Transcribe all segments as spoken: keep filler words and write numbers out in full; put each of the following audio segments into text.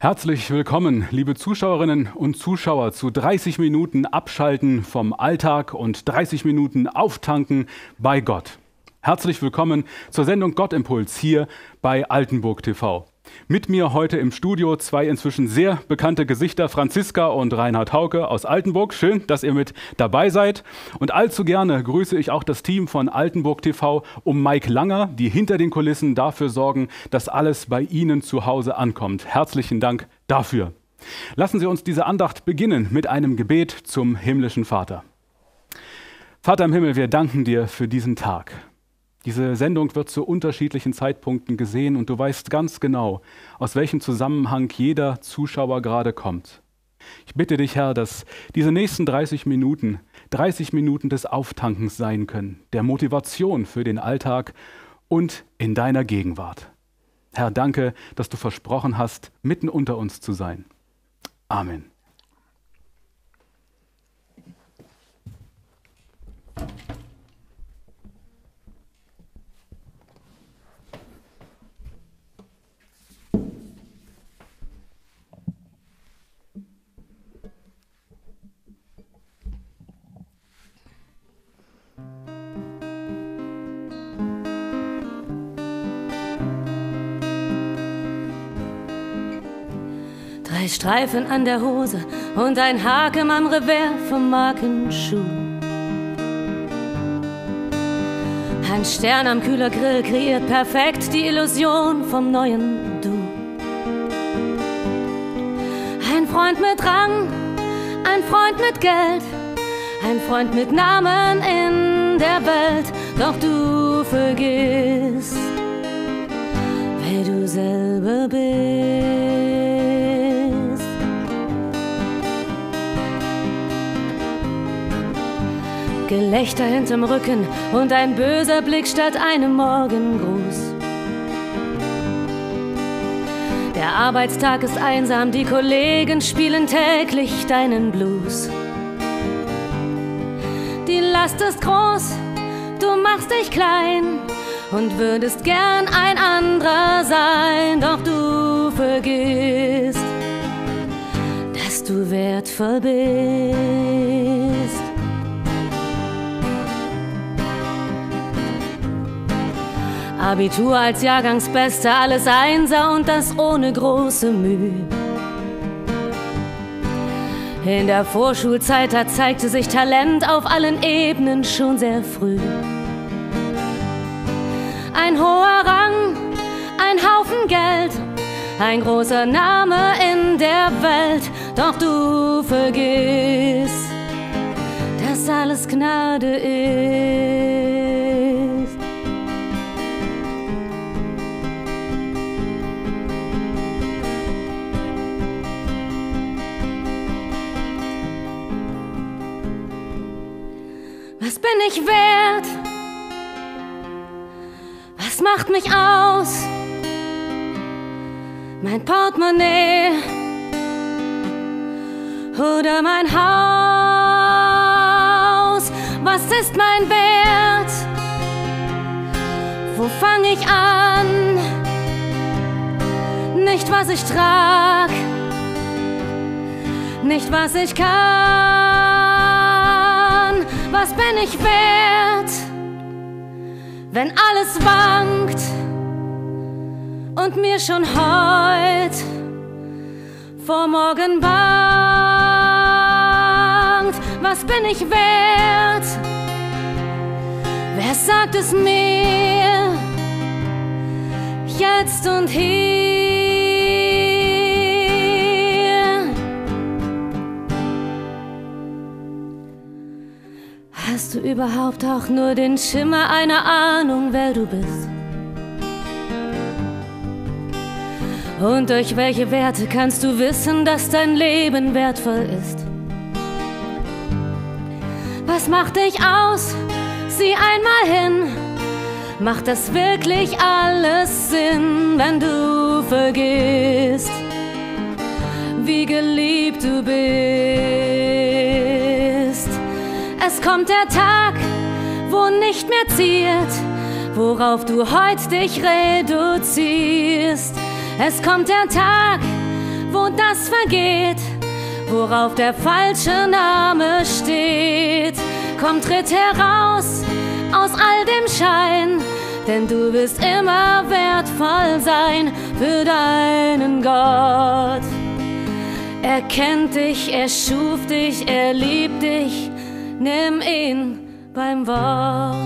Herzlich willkommen, liebe Zuschauerinnen und Zuschauer, zu dreißig Minuten Abschalten vom Alltag und dreißig Minuten Auftanken bei Gott. Herzlich willkommen zur Sendung Gottimpuls hier bei Altenburg T V. Mit mir heute im Studio zwei inzwischen sehr bekannte Gesichter, Franziska und Reinhard Hauke aus Altenburg. Schön, dass ihr mit dabei seid. Und allzu gerne grüße ich auch das Team von Altenburg T V um Mike Langer, die hinter den Kulissen dafür sorgen, dass alles bei Ihnen zu Hause ankommt. Herzlichen Dank dafür. Lassen Sie uns diese Andacht beginnen mit einem Gebet zum himmlischen Vater. Vater im Himmel, wir danken dir für diesen Tag. Diese Sendung wird zu unterschiedlichen Zeitpunkten gesehen und du weißt ganz genau, aus welchem Zusammenhang jeder Zuschauer gerade kommt. Ich bitte dich, Herr, dass diese nächsten dreißig Minuten, dreißig Minuten des Auftankens sein können, der Motivation für den Alltag und in deiner Gegenwart. Herr, danke, dass du versprochen hast, mitten unter uns zu sein. Amen. Drei Streifen an der Hose und ein Haken am Revers vom Markenschuh. Ein Stern am Kühlergrill kreiert perfekt die Illusion vom neuen Du. Ein Freund mit Rang, ein Freund mit Geld, ein Freund mit Namen in der Welt. Doch du vergisst, wer du selber bist. Gelächter hinterm Rücken und ein böser Blick statt einem Morgengruß. Der Arbeitstag ist einsam, die Kollegen spielen täglich deinen Blues. Die Last ist groß, du machst dich klein und würdest gern ein anderer sein. Doch du vergisst, dass du wertvoll bist. Abitur als Jahrgangsbester, alles Einser und das ohne große Mühe. In der Vorschulzeit, da zeigte sich Talent auf allen Ebenen schon sehr früh. Ein hoher Rang, ein Haufen Geld, ein großer Name in der Welt. Doch du vergisst, dass alles Gnade ist. Was bin ich wert? Was macht mich aus? Mein Portemonnaie oder mein Haus? Was ist mein Wert? Wo fang ich an? Nicht was ich trag, nicht was ich kann. Was bin ich wert, wenn alles wankt und mir schon heut vor morgen bangt? Was bin ich wert? Wer sagt es mir jetzt und hier? Hast du überhaupt auch nur den Schimmer einer Ahnung, wer du bist? Und durch welche Werte kannst du wissen, dass dein Leben wertvoll ist? Was macht dich aus? Sieh einmal hin. Macht das wirklich alles Sinn, wenn du vergisst, wie geliebt du bist? Es kommt der Tag, wo nicht mehr ziert, worauf du heut dich reduzierst. Es kommt der Tag, wo das vergeht, worauf der falsche Name steht. Komm, tritt heraus aus all dem Schein, denn du wirst immer wertvoll sein für deinen Gott. Er kennt dich, er schuf dich, er liebt dich, nimm ihn beim Wort.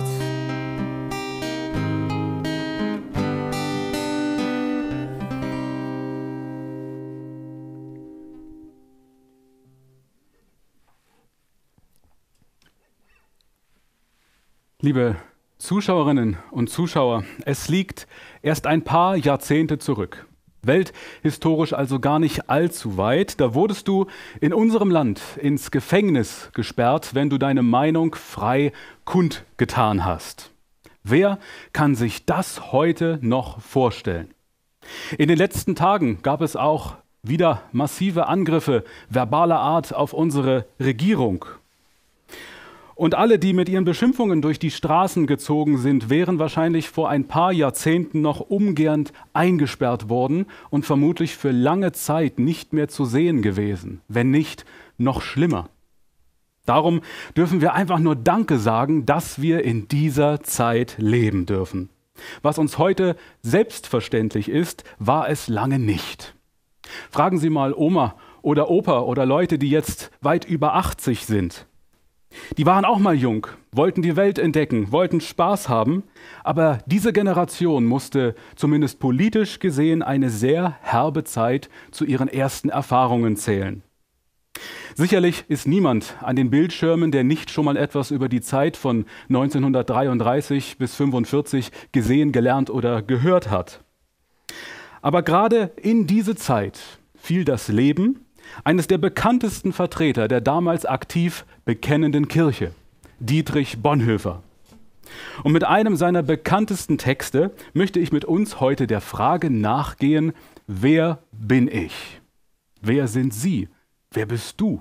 Liebe Zuschauerinnen und Zuschauer, es liegt erst ein paar Jahrzehnte zurück. Welthistorisch also gar nicht allzu weit. Da wurdest du in unserem Land ins Gefängnis gesperrt, wenn du deine Meinung frei kundgetan hast. Wer kann sich das heute noch vorstellen? In den letzten Tagen gab es auch wieder massive Angriffe verbaler Art auf unsere Regierung. Und alle, die mit ihren Beschimpfungen durch die Straßen gezogen sind, wären wahrscheinlich vor ein paar Jahrzehnten noch umgehend eingesperrt worden und vermutlich für lange Zeit nicht mehr zu sehen gewesen, wenn nicht noch schlimmer. Darum dürfen wir einfach nur Danke sagen, dass wir in dieser Zeit leben dürfen. Was uns heute selbstverständlich ist, war es lange nicht. Fragen Sie mal Oma oder Opa oder Leute, die jetzt weit über achtzig sind. Die waren auch mal jung, wollten die Welt entdecken, wollten Spaß haben, aber diese Generation musste zumindest politisch gesehen eine sehr herbe Zeit zu ihren ersten Erfahrungen zählen. Sicherlich ist niemand an den Bildschirmen, der nicht schon mal etwas über die Zeit von neunzehnhundertdreiunddreißig bis fünfundvierzig gesehen, gelernt oder gehört hat. Aber gerade in diese Zeit fiel das Leben eines der bekanntesten Vertreter der damals aktiv bekennenden Kirche, Dietrich Bonhoeffer. Und mit einem seiner bekanntesten Texte möchte ich mit uns heute der Frage nachgehen: Wer bin ich? Wer sind Sie? Wer bist du?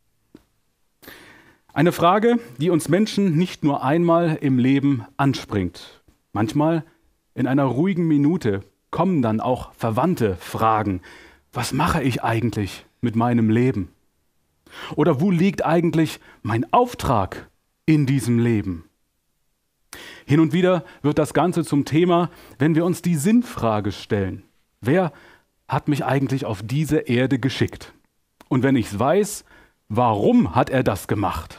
Eine Frage, die uns Menschen nicht nur einmal im Leben anspringt. Manchmal in einer ruhigen Minute kommen dann auch verwandte Fragen. Was mache ich eigentlich mit meinem Leben? Oder wo liegt eigentlich mein Auftrag in diesem Leben? Hin und wieder wird das Ganze zum Thema, wenn wir uns die Sinnfrage stellen. Wer hat mich eigentlich auf diese Erde geschickt? Und wenn ich es weiß, warum hat er das gemacht?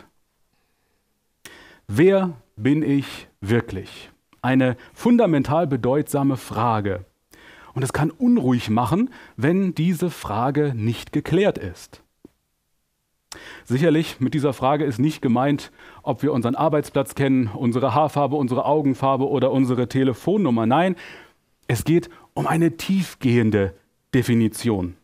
Wer bin ich wirklich? Eine fundamental bedeutsame Frage. Und es kann unruhig machen, wenn diese Frage nicht geklärt ist. Sicherlich, mit dieser Frage ist nicht gemeint, ob wir unseren Arbeitsplatz kennen, unsere Haarfarbe, unsere Augenfarbe oder unsere Telefonnummer. Nein, es geht um eine tiefgehende Definition.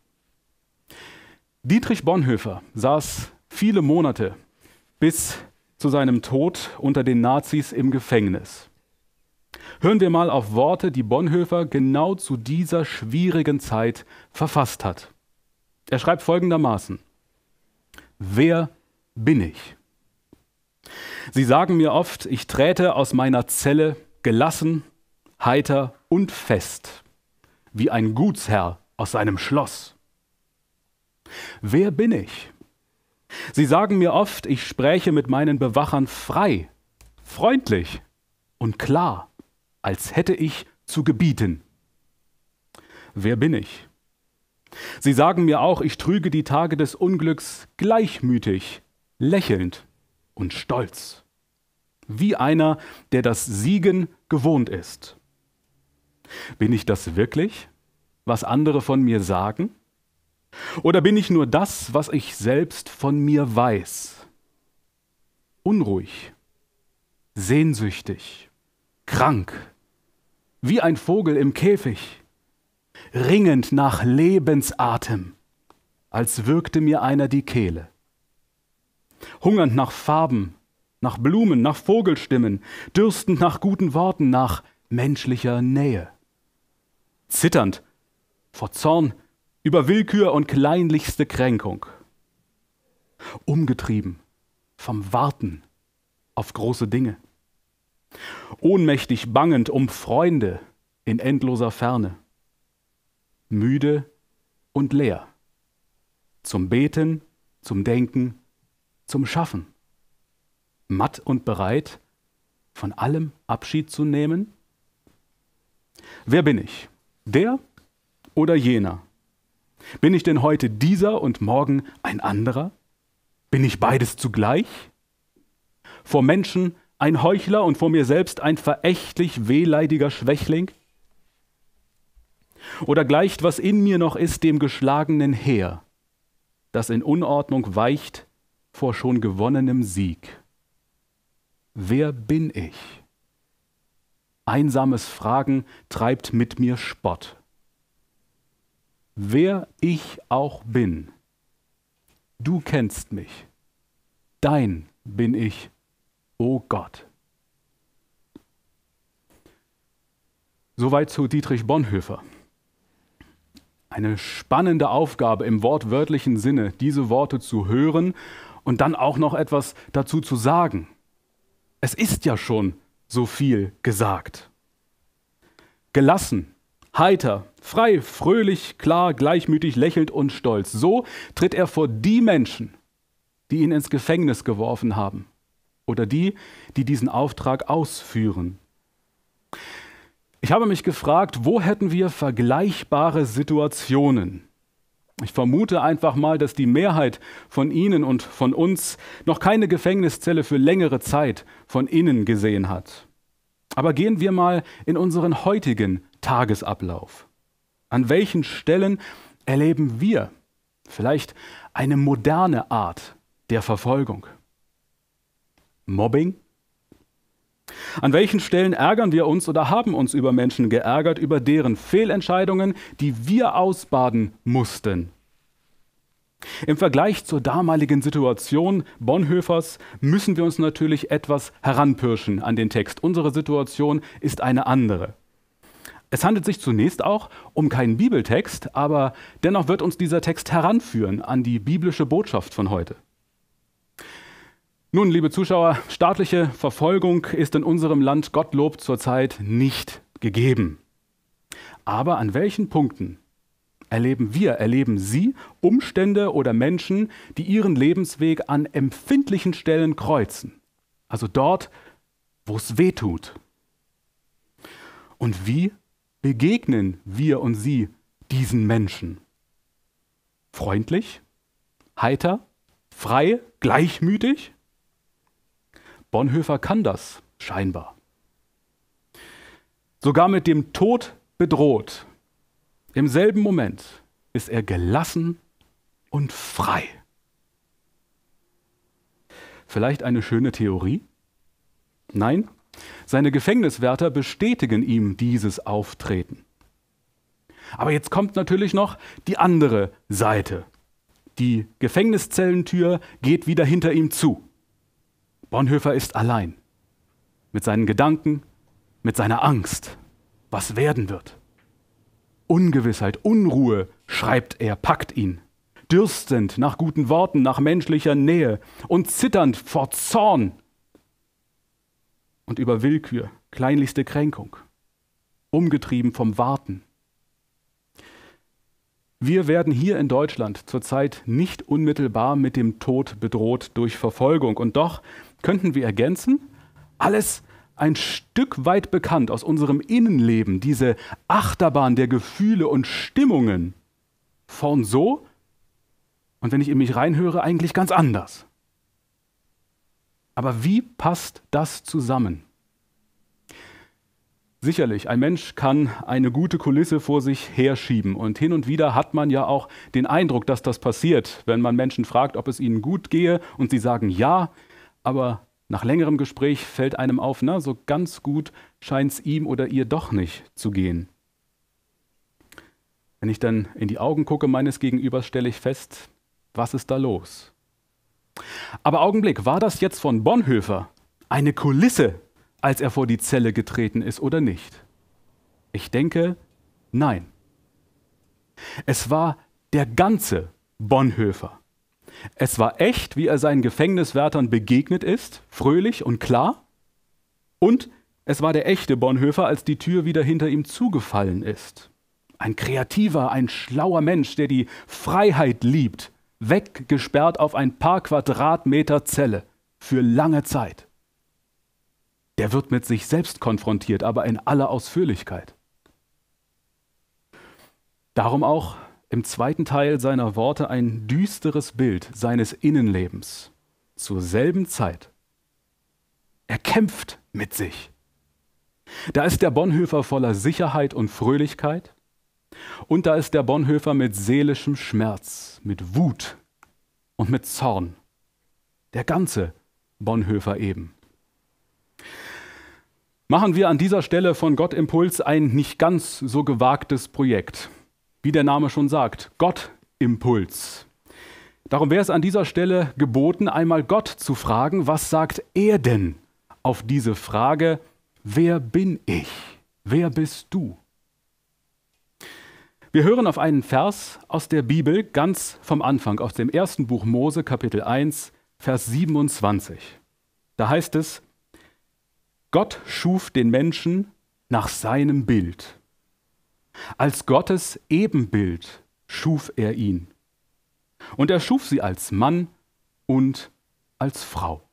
Dietrich Bonhoeffer saß viele Monate bis zu seinem Tod unter den Nazis im Gefängnis. Hören wir mal auf Worte, die Bonhoeffer genau zu dieser schwierigen Zeit verfasst hat. Er schreibt folgendermaßen: Wer bin ich? Sie sagen mir oft, ich träte aus meiner Zelle gelassen, heiter und fest, wie ein Gutsherr aus seinem Schloss. Wer bin ich? Sie sagen mir oft, ich spräche mit meinen Bewachern frei, freundlich und klar, als hätte ich zu gebieten. Wer bin ich? Sie sagen mir auch, ich trüge die Tage des Unglücks gleichmütig, lächelnd und stolz, wie einer, der das Siegen gewohnt ist. Bin ich das wirklich, was andere von mir sagen? Oder bin ich nur das, was ich selbst von mir weiß? Unruhig, sehnsüchtig, krank, wie ein Vogel im Käfig, ringend nach Lebensatem, als würgte mir einer die Kehle. Hungernd nach Farben, nach Blumen, nach Vogelstimmen, dürstend nach guten Worten, nach menschlicher Nähe. Zitternd vor Zorn über Willkür und kleinlichste Kränkung. Umgetrieben vom Warten auf große Dinge. Ohnmächtig bangend um Freunde in endloser Ferne. Müde und leer zum Beten, zum Denken, zum Schaffen. Matt und bereit, von allem Abschied zu nehmen? Wer bin ich? Der oder jener? Bin ich denn heute dieser und morgen ein anderer? Bin ich beides zugleich? Vor Menschen ein Heuchler und vor mir selbst ein verächtlich wehleidiger Schwächling? Oder gleicht, was in mir noch ist, dem geschlagenen Heer, das in Unordnung weicht vor schon gewonnenem Sieg? Wer bin ich? Einsames Fragen treibt mit mir Spott. Wer ich auch bin, du kennst mich, dein bin ich, o Gott. Soweit zu Dietrich Bonhoeffer. Eine spannende Aufgabe im wortwörtlichen Sinne, diese Worte zu hören und dann auch noch etwas dazu zu sagen. Es ist ja schon so viel gesagt. Gelassen, heiter, frei, fröhlich, klar, gleichmütig, lächelnd und stolz. So tritt er vor die Menschen, die ihn ins Gefängnis geworfen haben oder die, die diesen Auftrag ausführen. Ich habe mich gefragt, wo hätten wir vergleichbare Situationen? Ich vermute einfach mal, dass die Mehrheit von Ihnen und von uns noch keine Gefängniszelle für längere Zeit von innen gesehen hat. Aber gehen wir mal in unseren heutigen Tagesablauf. An welchen Stellen erleben wir vielleicht eine moderne Art der Verfolgung? Mobbing? An welchen Stellen ärgern wir uns oder haben uns über Menschen geärgert, über deren Fehlentscheidungen, die wir ausbaden mussten? Im Vergleich zur damaligen Situation Bonhoeffers müssen wir uns natürlich etwas heranpirschen an den Text. Unsere Situation ist eine andere. Es handelt sich zunächst auch um keinen Bibeltext, aber dennoch wird uns dieser Text heranführen an die biblische Botschaft von heute. Nun, liebe Zuschauer, staatliche Verfolgung ist in unserem Land Gottlob zurzeit nicht gegeben. Aber an welchen Punkten erleben wir, erleben Sie Umstände oder Menschen, die ihren Lebensweg an empfindlichen Stellen kreuzen? Also dort, wo es weh tut. Und wie begegnen wir und Sie diesen Menschen? Freundlich? Heiter? Frei? Gleichmütig? Bonhoeffer kann das scheinbar. Sogar mit dem Tod bedroht. Im selben Moment ist er gelassen und frei. Vielleicht eine schöne Theorie? Nein, seine Gefängniswärter bestätigen ihm dieses Auftreten. Aber jetzt kommt natürlich noch die andere Seite. Die Gefängniszellentür geht wieder hinter ihm zu. Bonhoeffer ist allein. Mit seinen Gedanken, mit seiner Angst, was werden wird. Ungewissheit, Unruhe, schreibt er, packt ihn. Dürstend nach guten Worten, nach menschlicher Nähe und zitternd vor Zorn und über Willkür, kleinlichste Kränkung, umgetrieben vom Warten. Wir werden hier in Deutschland zurzeit nicht unmittelbar mit dem Tod bedroht durch Verfolgung. Und doch könnten wir ergänzen, alles ein Stück weit bekannt aus unserem Innenleben, diese Achterbahn der Gefühle und Stimmungen. Vorn so und wenn ich in mich reinhöre, eigentlich ganz anders. Aber wie passt das zusammen? Sicherlich, ein Mensch kann eine gute Kulisse vor sich herschieben und hin und wieder hat man ja auch den Eindruck, dass das passiert, wenn man Menschen fragt, ob es ihnen gut gehe und sie sagen ja, aber nach längerem Gespräch fällt einem auf, na, so ganz gut scheint es ihm oder ihr doch nicht zu gehen. Wenn ich dann in die Augen gucke meines Gegenübers, stelle ich fest, was ist da los? Aber Augenblick, war das jetzt von Bonhoeffer eine Kulisse, als er vor die Zelle getreten ist oder nicht? Ich denke, nein. Es war der ganze Bonhoeffer. Es war echt, wie er seinen Gefängniswärtern begegnet ist, fröhlich und klar. Und es war der echte Bonhoeffer, als die Tür wieder hinter ihm zugefallen ist. Ein kreativer, ein schlauer Mensch, der die Freiheit liebt weggesperrt auf ein paar Quadratmeter Zelle für lange Zeit. Der wird mit sich selbst konfrontiert, aber in aller Ausführlichkeit. Darum auch im zweiten Teil seiner Worte ein düsteres Bild seines Innenlebens zur selben Zeit. Er kämpft mit sich. Da ist der Bonhoeffer voller Sicherheit und Fröhlichkeit und da ist der Bonhoeffer mit seelischem Schmerz, mit Wut und mit Zorn. Der ganze Bonhoeffer eben. Machen wir an dieser Stelle von Gott Impuls ein nicht ganz so gewagtes Projekt. Wie der Name schon sagt, Gott Impuls. Darum wäre es an dieser Stelle geboten, einmal Gott zu fragen, was sagt er denn auf diese Frage, wer bin ich? Wer bist du? Wir hören auf einen Vers aus der Bibel ganz vom Anfang, aus dem ersten Buch Mose, Kapitel eins, Vers siebenundzwanzig. Da heißt es, Gott schuf den Menschen nach seinem Bild. Als Gottes Ebenbild schuf er ihn. Und er schuf sie als Mann und als Frau.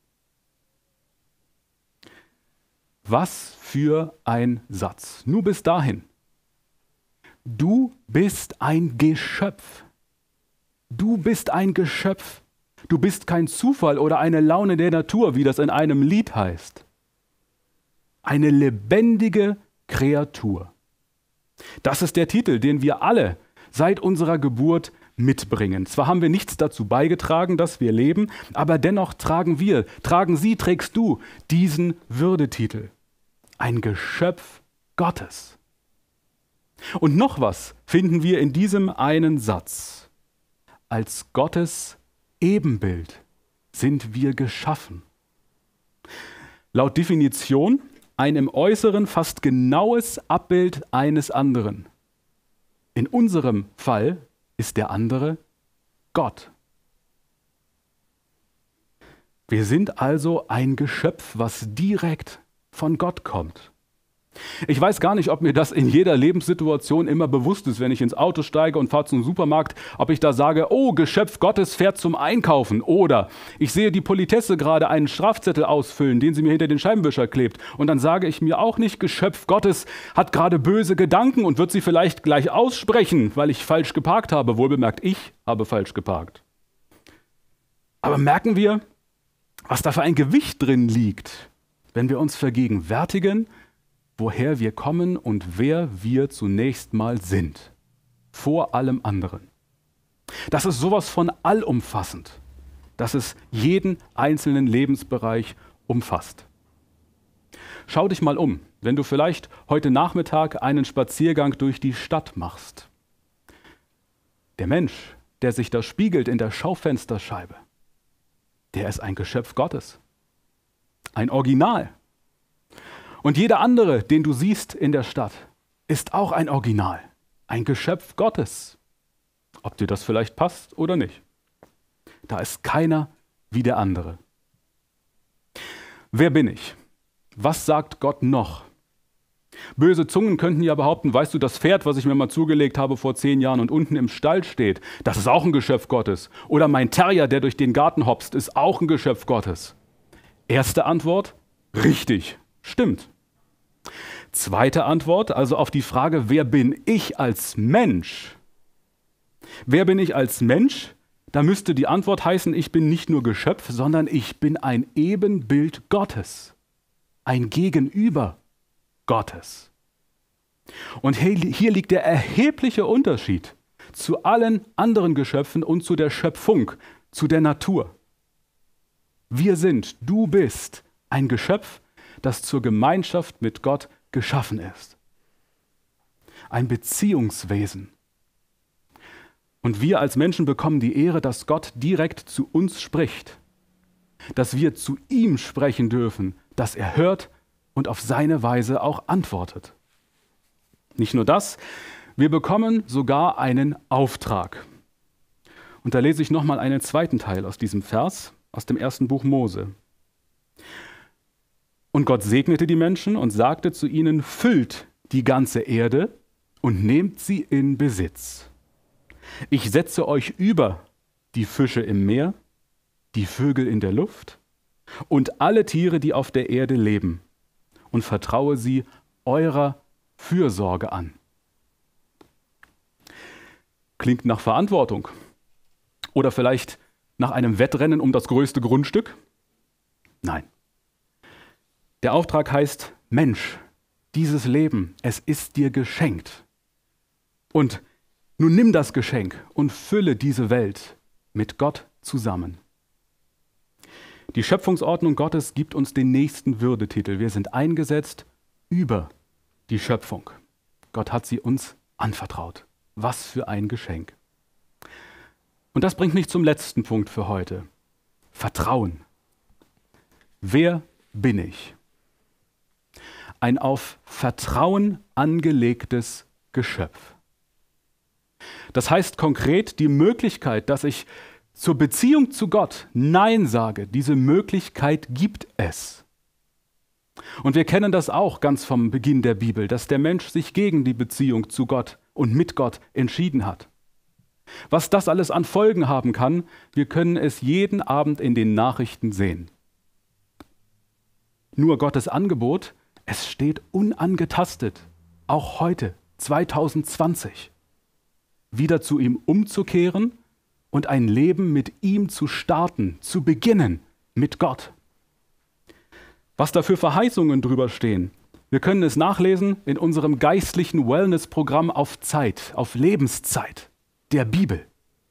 Was für ein Satz. Nur bis dahin. Du bist ein Geschöpf. Du bist ein Geschöpf. Du bist kein Zufall oder eine Laune der Natur, wie das in einem Lied heißt. Eine lebendige Kreatur. Das ist der Titel, den wir alle seit unserer Geburt mitbringen. Zwar haben wir nichts dazu beigetragen, dass wir leben, aber dennoch tragen wir, tragen Sie, trägst du diesen Würdetitel. Ein Geschöpf Gottes. Und noch was finden wir in diesem einen Satz. Als Gottes Ebenbild sind wir geschaffen. Laut Definition ein im Äußeren fast genaues Abbild eines anderen. In unserem Fall ist der andere Gott. Wir sind also ein Geschöpf, was direkt von Gott kommt. Ich weiß gar nicht, ob mir das in jeder Lebenssituation immer bewusst ist, wenn ich ins Auto steige und fahre zum Supermarkt, ob ich da sage, oh, Geschöpf Gottes fährt zum Einkaufen. Oder ich sehe die Politesse gerade einen Strafzettel ausfüllen, den sie mir hinter den Scheibenwischer klebt. Und dann sage ich mir auch nicht, Geschöpf Gottes hat gerade böse Gedanken und wird sie vielleicht gleich aussprechen, weil ich falsch geparkt habe. Wohlbemerkt, ich habe falsch geparkt. Aber merken wir, was da für ein Gewicht drin liegt, wenn wir uns vergegenwärtigen, woher wir kommen und wer wir zunächst mal sind. Vor allem anderen. Das ist sowas von allumfassend, dass es jeden einzelnen Lebensbereich umfasst. Schau dich mal um, wenn du vielleicht heute Nachmittag einen Spaziergang durch die Stadt machst. Der Mensch, der sich da spiegelt in der Schaufensterscheibe, der ist ein Geschöpf Gottes. Ein Original. Und jeder andere, den du siehst in der Stadt, ist auch ein Original, ein Geschöpf Gottes. Ob dir das vielleicht passt oder nicht. Da ist keiner wie der andere. Wer bin ich? Was sagt Gott noch? Böse Zungen könnten ja behaupten, weißt du, das Pferd, was ich mir mal zugelegt habe vor zehn Jahren und unten im Stall steht, das ist auch ein Geschöpf Gottes. Oder mein Terrier, der durch den Garten hopst, ist auch ein Geschöpf Gottes. Erste Antwort, richtig. Stimmt. Zweite Antwort, also auf die Frage, wer bin ich als Mensch? Wer bin ich als Mensch? Da müsste die Antwort heißen, ich bin nicht nur Geschöpf, sondern ich bin ein Ebenbild Gottes. Ein Gegenüber Gottes. Und hier liegt der erhebliche Unterschied zu allen anderen Geschöpfen und zu der Schöpfung, zu der Natur. Wir sind, du bist ein Geschöpf, das zur Gemeinschaft mit Gott geschaffen ist. Ein Beziehungswesen. Und wir als Menschen bekommen die Ehre, dass Gott direkt zu uns spricht. Dass wir zu ihm sprechen dürfen, dass er hört und auf seine Weise auch antwortet. Nicht nur das, wir bekommen sogar einen Auftrag. Und da lese ich nochmal einen zweiten Teil aus diesem Vers, aus dem ersten Buch Mose. Und Gott segnete die Menschen und sagte zu ihnen, füllt die ganze Erde und nehmt sie in Besitz. Ich setze euch über die Fische im Meer, die Vögel in der Luft und alle Tiere, die auf der Erde leben, und vertraue sie eurer Fürsorge an. Klingt nach Verantwortung. Oder vielleicht nach einem Wettrennen um das größte Grundstück? Nein. Der Auftrag heißt, Mensch, dieses Leben, es ist dir geschenkt. Und nun nimm das Geschenk und fülle diese Welt mit Gott zusammen. Die Schöpfungsordnung Gottes gibt uns den nächsten Würdetitel. Wir sind eingesetzt über die Schöpfung. Gott hat sie uns anvertraut. Was für ein Geschenk. Und das bringt mich zum letzten Punkt für heute. Vertrauen. Wer bin ich? Ein auf Vertrauen angelegtes Geschöpf. Das heißt konkret die Möglichkeit, dass ich zur Beziehung zu Gott Nein sage. Diese Möglichkeit gibt es. Und wir kennen das auch ganz vom Beginn der Bibel, dass der Mensch sich gegen die Beziehung zu Gott und mit Gott entschieden hat. Was das alles an Folgen haben kann, wir können es jeden Abend in den Nachrichten sehen. Nur Gottes Angebot, es steht unangetastet, auch heute, zwanzig zwanzig, wieder zu ihm umzukehren und ein Leben mit ihm zu starten, zu beginnen mit Gott. Was da für Verheißungen drüber stehen, wir können es nachlesen in unserem geistlichen Wellness-Programm auf Zeit, auf Lebenszeit, der Bibel.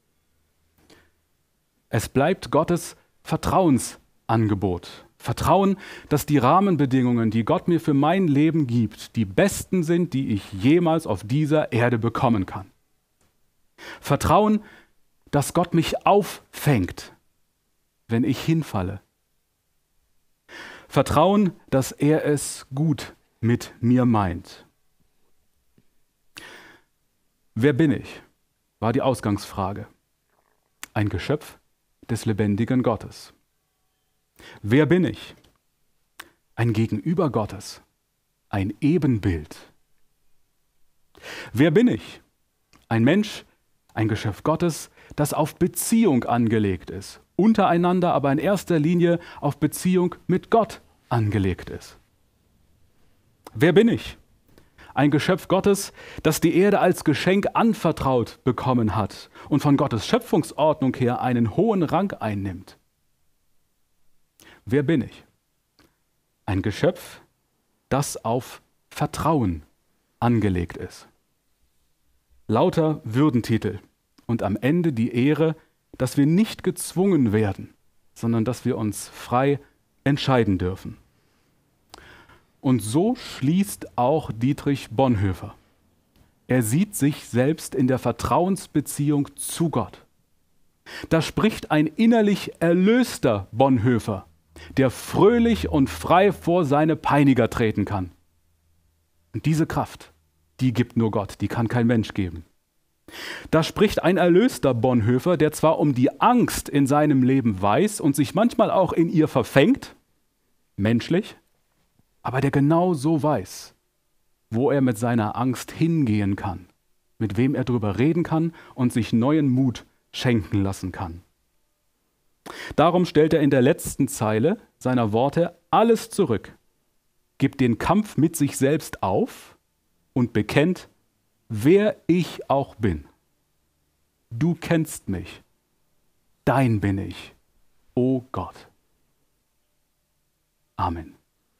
Es bleibt Gottes Vertrauensangebot. Vertrauen, dass die Rahmenbedingungen, die Gott mir für mein Leben gibt, die besten sind, die ich jemals auf dieser Erde bekommen kann. Vertrauen, dass Gott mich auffängt, wenn ich hinfalle. Vertrauen, dass er es gut mit mir meint. Wer bin ich? War die Ausgangsfrage. Ein Geschöpf des lebendigen Gottes. Wer bin ich? Ein Gegenüber Gottes, ein Ebenbild. Wer bin ich? Ein Mensch, ein Geschöpf Gottes, das auf Beziehung angelegt ist, untereinander, aber in erster Linie auf Beziehung mit Gott angelegt ist. Wer bin ich? Ein Geschöpf Gottes, das die Erde als Geschenk anvertraut bekommen hat und von Gottes Schöpfungsordnung her einen hohen Rang einnimmt. Wer bin ich? Ein Geschöpf, das auf Vertrauen angelegt ist. Lauter Würdentitel und am Ende die Ehre, dass wir nicht gezwungen werden, sondern dass wir uns frei entscheiden dürfen. Und so schließt auch Dietrich Bonhoeffer. Er sieht sich selbst in der Vertrauensbeziehung zu Gott. Da spricht ein innerlich erlöster Bonhoeffer, der fröhlich und frei vor seine Peiniger treten kann. Und diese Kraft, die gibt nur Gott, die kann kein Mensch geben. Da spricht ein erlöster Bonhoeffer, der zwar um die Angst in seinem Leben weiß und sich manchmal auch in ihr verfängt, menschlich, aber der genau so weiß, wo er mit seiner Angst hingehen kann, mit wem er drüber reden kann und sich neuen Mut schenken lassen kann. Darum stellt er in der letzten Zeile seiner Worte alles zurück, gibt den Kampf mit sich selbst auf und bekennt, wer ich auch bin. Du kennst mich, dein bin ich, o Gott. Amen.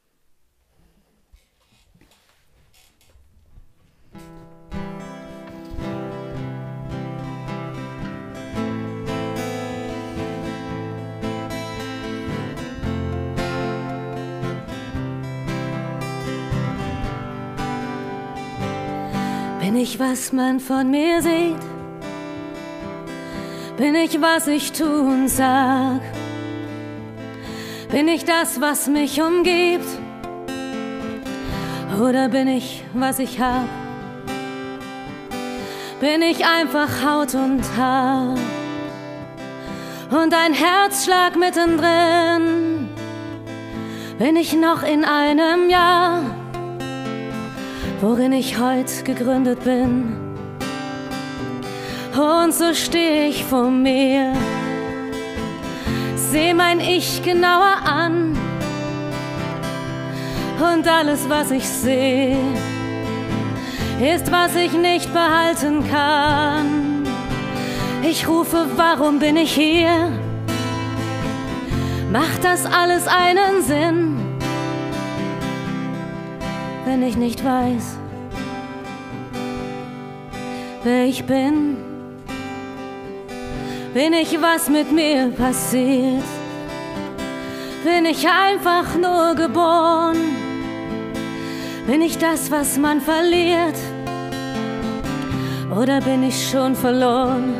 Bin ich, was man von mir sieht? Bin ich, was ich tu und sag? Bin ich das, was mich umgibt? Oder bin ich, was ich hab? Bin ich einfach Haut und Haar? Und ein Herzschlag mittendrin? Bin ich noch in einem Jahr, worin ich heut gegründet bin? Und so stehe ich vor mir, seh mein Ich genauer an. Und alles, was ich sehe, ist, was ich nicht behalten kann. Ich rufe, warum bin ich hier? Macht das alles einen Sinn, wenn ich nicht weiß, wer ich bin? Bin ich, was mit mir passiert? Bin ich einfach nur geboren? Bin ich das, was man verliert? Oder bin ich schon verloren?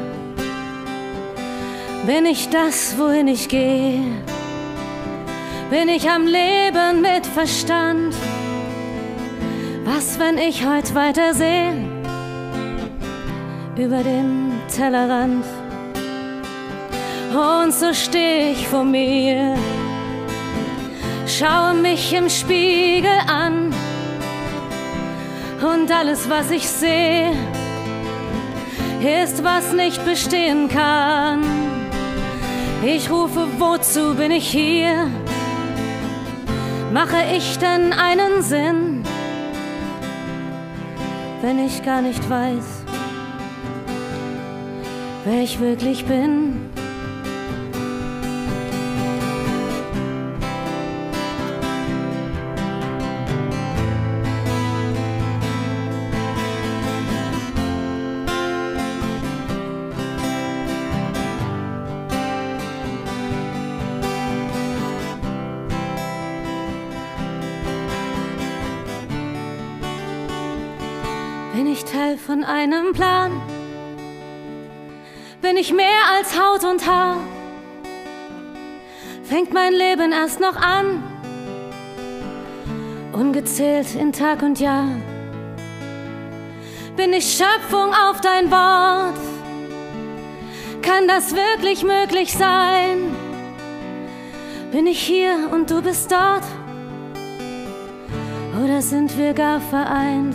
Bin ich das, wohin ich gehe? Bin ich am Leben mit Verstand? Was, wenn ich heute weitersehe? Über den Tellerrand. Und so stehe ich vor mir, schaue mich im Spiegel an. Und alles, was ich sehe, ist, was nicht bestehen kann. Ich rufe, wozu bin ich hier? Mache ich denn einen Sinn, wenn ich gar nicht weiß, wer ich wirklich bin? Bin ich Teil von einem Plan? Bin ich mehr als Haut und Haar? Fängt mein Leben erst noch an? Ungezählt in Tag und Jahr? Bin ich Schöpfung auf dein Wort? Kann das wirklich möglich sein? Bin ich hier und du bist dort? Oder sind wir gar vereint?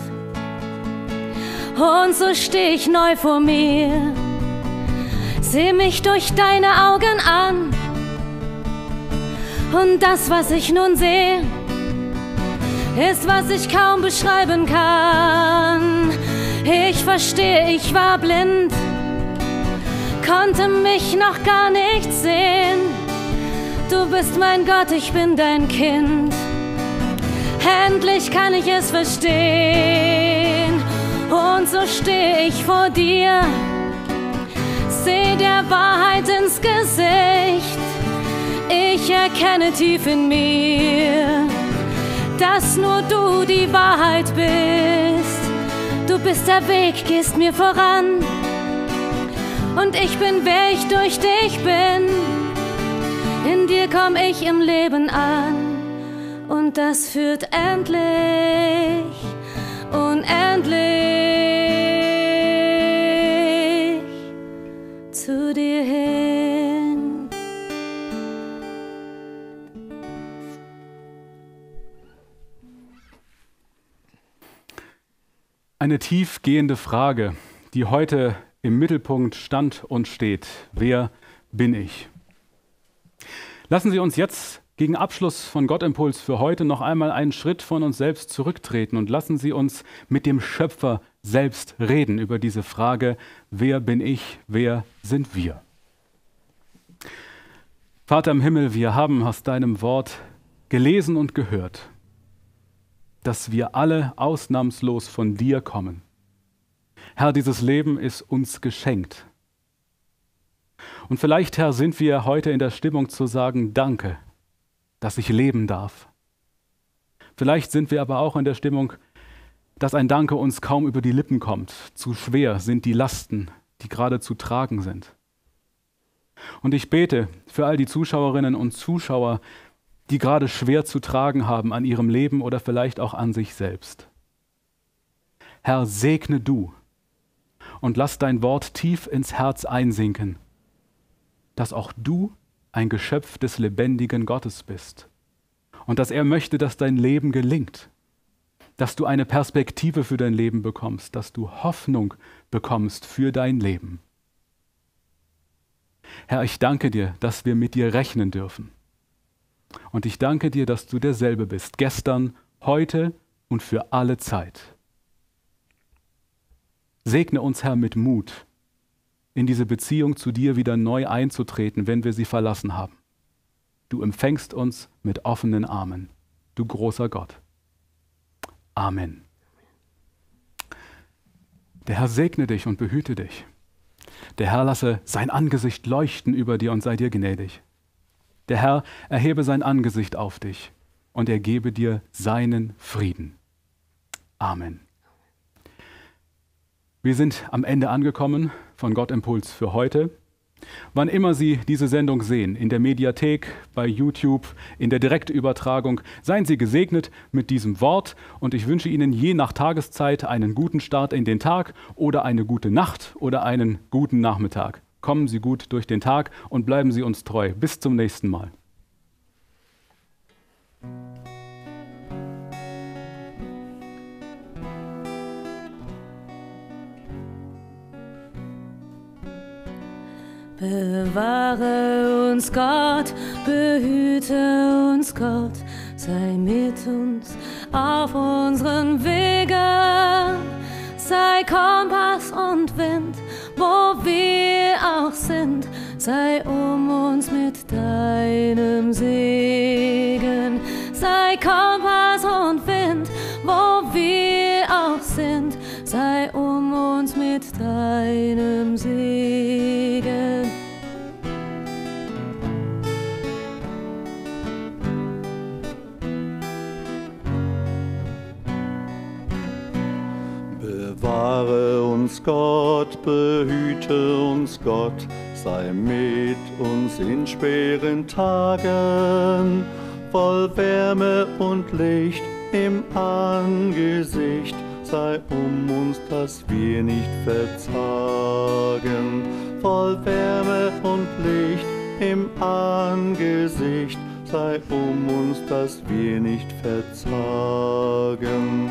Und so steh ich neu vor mir, seh mich durch deine Augen an. Und das, was ich nun sehe, ist, was ich kaum beschreiben kann. Ich verstehe, ich war blind, konnte mich noch gar nicht sehen. Du bist mein Gott, ich bin dein Kind. Endlich kann ich es verstehen. Und so stehe ich vor dir, seh der Wahrheit ins Gesicht. Ich erkenne tief in mir, dass nur du die Wahrheit bist. Du bist der Weg, gehst mir voran. Und ich bin, wer ich durch dich bin. In dir komm ich im Leben an. Und das führt endlich, unendlich zu dir hin. Eine tiefgehende Frage, die heute im Mittelpunkt stand und steht. Wer bin ich? Lassen Sie uns jetzt gegen Abschluss von Gottimpuls für heute noch einmal einen Schritt von uns selbst zurücktreten und lassen Sie uns mit dem Schöpfer selbst reden über diese Frage, wer bin ich, wer sind wir? Vater im Himmel, wir haben aus deinem Wort gelesen und gehört, dass wir alle ausnahmslos von dir kommen. Herr, dieses Leben ist uns geschenkt. Und vielleicht, Herr, sind wir heute in der Stimmung zu sagen, danke, dass ich leben darf. Vielleicht sind wir aber auch in der Stimmung, dass ein Danke uns kaum über die Lippen kommt. Zu schwer sind die Lasten, die gerade zu tragen sind. Und ich bete für all die Zuschauerinnen und Zuschauer, die gerade schwer zu tragen haben an ihrem Leben oder vielleicht auch an sich selbst. Herr, segne du und lass dein Wort tief ins Herz einsinken, dass auch du ein Geschöpf des lebendigen Gottes bist und dass er möchte, dass dein Leben gelingt, dass du eine Perspektive für dein Leben bekommst, dass du Hoffnung bekommst für dein Leben. Herr, ich danke dir, dass wir mit dir rechnen dürfen. Und ich danke dir, dass du derselbe bist, gestern, heute und für alle Zeit. Segne uns, Herr, mit Mut, in diese Beziehung zu dir wieder neu einzutreten, wenn wir sie verlassen haben. Du empfängst uns mit offenen Armen, du großer Gott. Amen. Der Herr segne dich und behüte dich. Der Herr lasse sein Angesicht leuchten über dir und sei dir gnädig. Der Herr erhebe sein Angesicht auf dich und er gebe dir seinen Frieden. Amen. Wir sind am Ende angekommen von Gott Impuls für heute. Wann immer Sie diese Sendung sehen, in der Mediathek, bei YouTube, in der Direktübertragung, seien Sie gesegnet mit diesem Wort und ich wünsche Ihnen je nach Tageszeit einen guten Start in den Tag oder eine gute Nacht oder einen guten Nachmittag. Kommen Sie gut durch den Tag und bleiben Sie uns treu. Bis zum nächsten Mal. Bewahre uns Gott, behüte uns Gott, sei mit uns auf unseren Wegen, sei Kompass und Wind, wo wir auch sind, sei um uns mit deinem Segen, sei Kompass und Wind, wo wir auch sind, sei um uns mit deinem Segen. Bewahre uns Gott, behüte uns Gott, sei mit uns in schweren Tagen, voll Wärme und Licht im Angesicht, sei um uns, dass wir nicht verzagen, voll Wärme und Licht im Angesicht, sei um uns, dass wir nicht verzagen.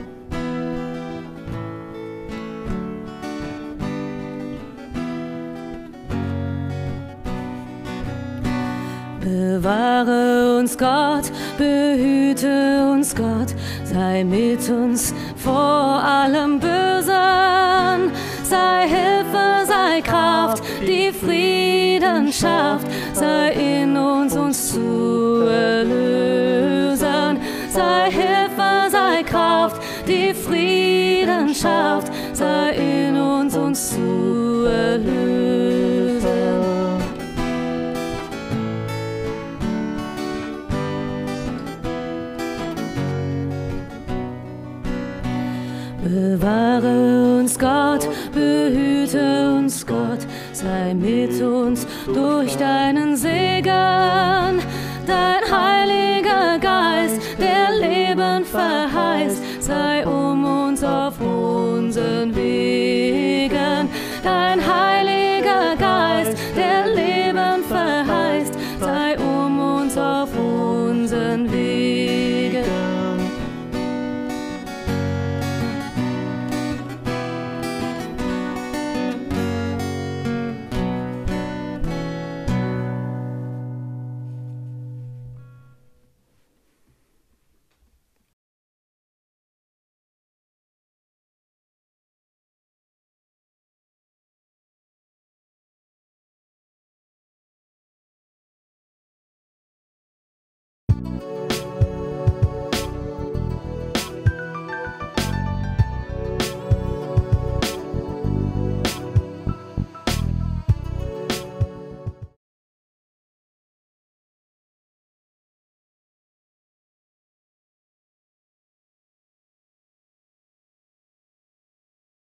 Bewahre uns Gott, behüte uns Gott, sei mit uns vor allem Bösen, sei Hilfe, sei Kraft, die Frieden schafft, sei in uns, uns zu erlösen, sei Hilfe, sei Kraft, die Frieden schafft, sei in uns, uns zu erlösen. Bewahre uns Gott, behüte uns Gott, sei mit uns durch deinen Segen, dein Heiliger Geist, der Leben verheißt, sei um uns auf unseren Wegen, dein